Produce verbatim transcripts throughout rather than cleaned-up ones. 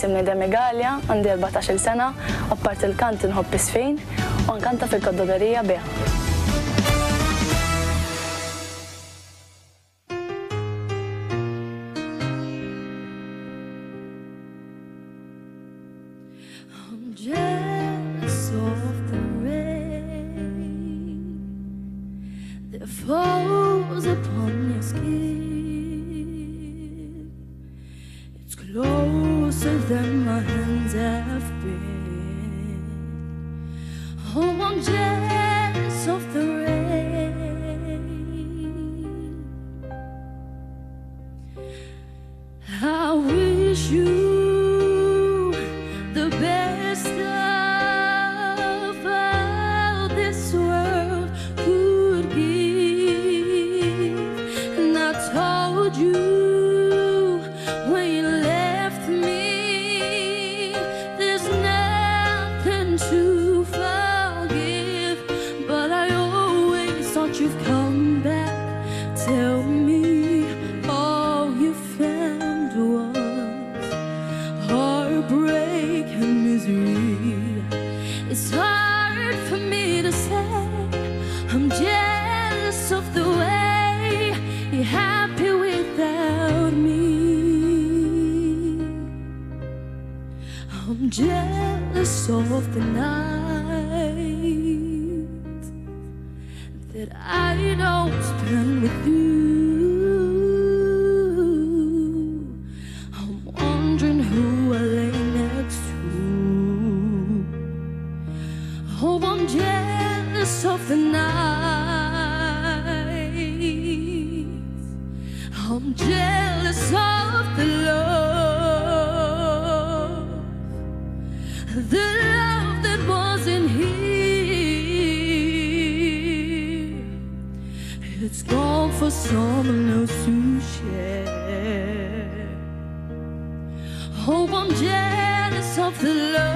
jisimni Demi Galea, għandi erbatax-il sena, apart il-kant inħobb isfejn u nkanta fil-koddolerija biha. I'm jealous of the rain that falls upon your skin. It's closer than my hands have been. Oh, I'm jealous of the rain. I wish you the best of all this world could give. And I told you when you left me, there's nothing to forgive. But I always thought you'd come back. Tell me all you found was heartbreak and misery. It's hard for me to say I'm jealous of the way you're happy without me. I'm jealous of the night that I don't spend with you. I'm wondering who I lay next to. Oh, I'm jealous of the nights. I'm jealous of the love, the love that wasn't here. It's gone for someone else to share. Oh, I'm jealous of the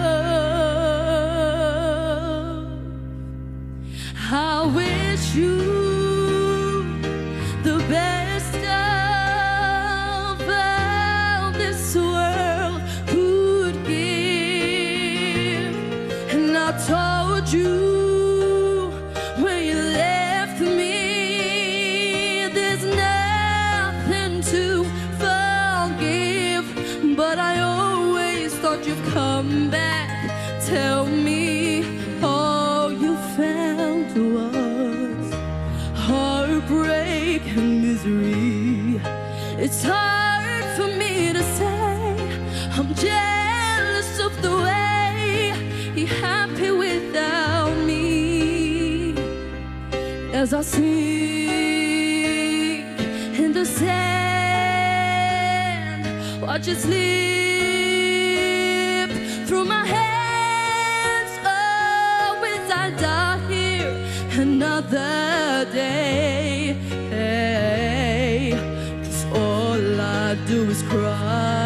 love. I wish you the best of all this world could give. And I told you when you left me, there's nothing to forgive. But I always thought you'd come back. Tell me all you found was heartbreak and misery. It's hard for me to say I'm jealous of the way you're happy without me. As I sink in the sand, watch it slip through my hands. Oh, as I die here another day. 'Cause all I do is cry.